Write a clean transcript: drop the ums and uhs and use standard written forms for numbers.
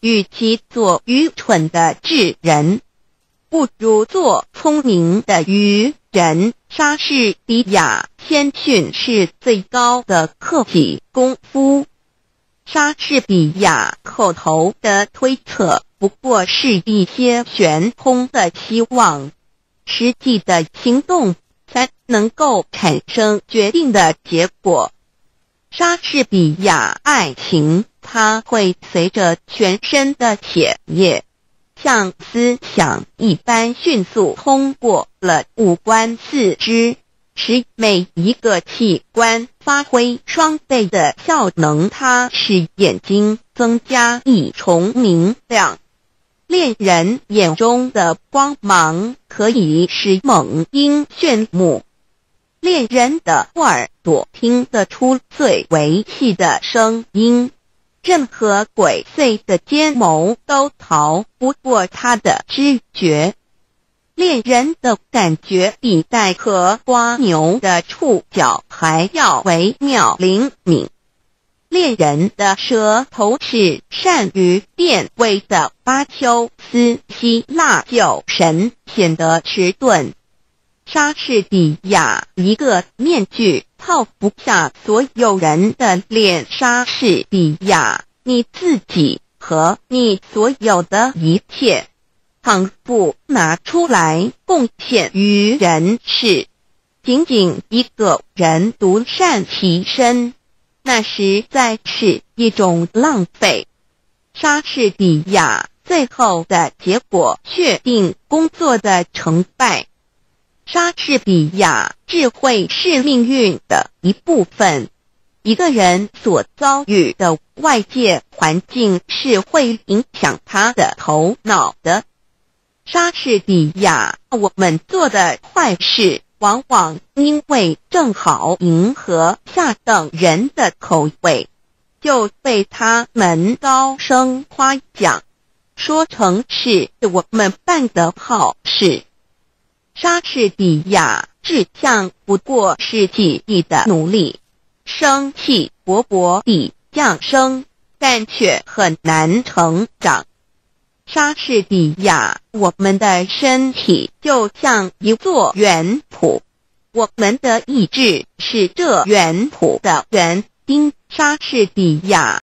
与其做愚蠢的智人，不如做聪明的愚人。莎士比亚谦逊是最高的克己功夫。莎士比亚口头的推测不过是一些悬空的希望，实际的行动才能够产生决定的结果。莎士比亚爱情，它会随着全身的血液，像思想一般迅速通过了五官四肢，使每一个器官发挥双倍的效能。它使眼睛增加一重明亮，恋人眼中的光芒可以使猛鹰炫目，恋人的耳朵听得出最为细的声音，任何鬼祟的奸谋都逃不过他的知觉。恋人的感觉比带壳瓜牛的触角还要微妙灵敏，恋人的舌头是善于辨味的。巴丘斯希腊酒神显得迟钝。莎士比亚一个面具套不下所有人的脸。莎士比亚，你自己和你所有的一切，倘不拿出来贡献于人世，仅仅一个人独善其身，那实在是一种浪费。莎士比亚最后的结果确定工作的成败。莎士比亚智慧是命运的一部分，一个人所遭遇的外界环境是会影响他的头脑的。莎士比亚，我们做的坏事往往因为正好迎合下等人的口味，就被他们高声夸奖，说成是我们办的好事。莎士比亚志向不过是记忆的努力，生气勃勃地降生，但却很难成长。莎士比亚，我们的身体就像一座园圃，我们的意志是这园圃的园丁。莎士比亚